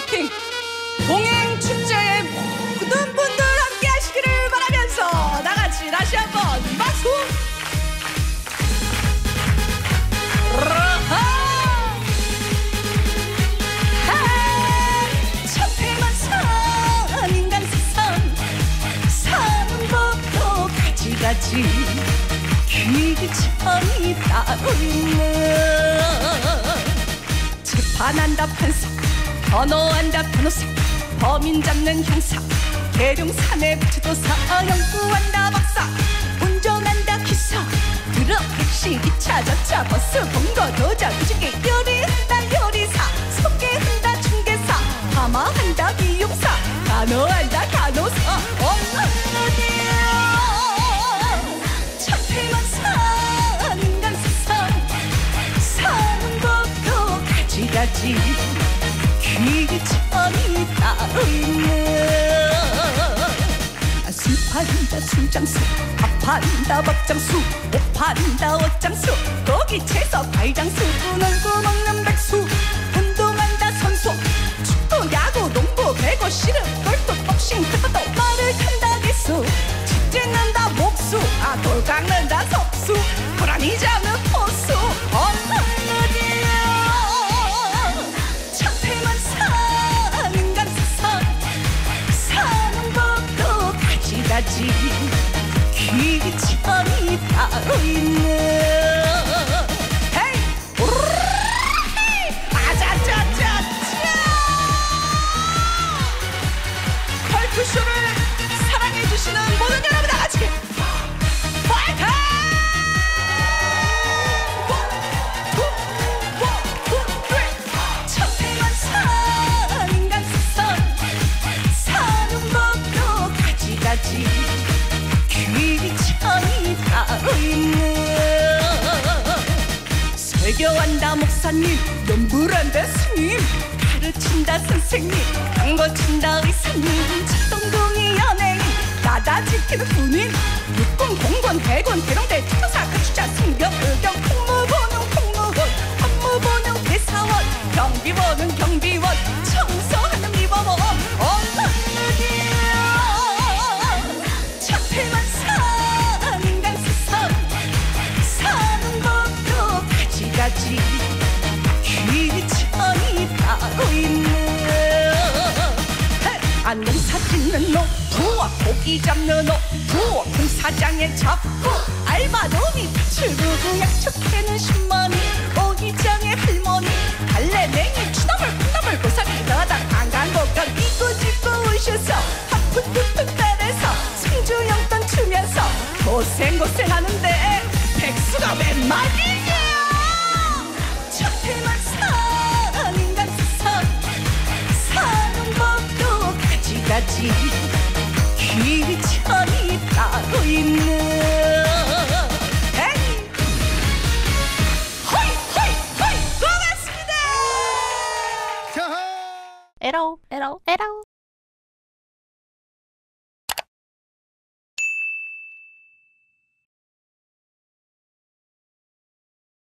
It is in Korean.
스토킹 동행 축제에 모든 분들 함께 하시기를 바라면서 나같이 다시 한번 박수. 천태만 산 인간 세상 사는 법도 가지가지 귀천이 따로 있는 재판한다 판사 변호한다 변호사 범인 잡는 형사 계룡산의 지도사 연구한다 박사 운전한다 기사 트럭 택시 기차 자차 버스 본거 도자 무지개 요리한다 요리사 소개한다 중개사 파마한다 미용사 간호한다 간호사 엄마들이야 천태만 산 인간 세상 사는 법도 가지가지 귀천이 따로 있는 술 판다 술장수 밥 판다 밥장수 옷 판다 옷장수 고기 채소 발장수 놀고 먹는 백수 운동한다 선수 축구 야구 농구 배구 씨름 골프 복싱 크로도 말을 탄다 기수 집 짓는다 목수 돌 깎는다 석수 고라니 잡는 호수 엄마들이야 천태만 산 인간 세상 사는 법도 가지가지 귀천이 따로 있는 헤이 아자자자자 컬투쇼를 사랑해주시는 모든 여러분 다같이 파이팅! 천태만 산 인간 세상 사는 법도 가지가지 귀천이 따로 있는 설교한다 목사님 연불한다 스님 가르친다 선생님 광고친다 의사님 작동동이 연예인 나다 지키는 군인 육군 공군 대군 대령대 특수사 가출자 승경 의경 공무원은 공무원 법무부는 대사원 경비원은 경비원 청소하는 리버원 엄마들이야 천태만 산 인간 세상 사는 법도 가지가지 귀천이 따로 있는 안경사 찍는 놈 부엌 고기 잡는 놈 부엌 공사장에 잡고 알바놈이 출구구 약초캐는 신머니 오기장의 할머니 달래맹이 추나물 콩나물 고사리 너다 강간곡강 이고짓고 오셔서 하푼두푼 딸에서 승주영돈 주면서 고생하는데 백수가 웬 말이냐 천태만 산 인간 세상 사는 법도 가지가지 귀천이 따로 있는 에이 호이 호이 호이 고맙습니다. 에러 에러 에러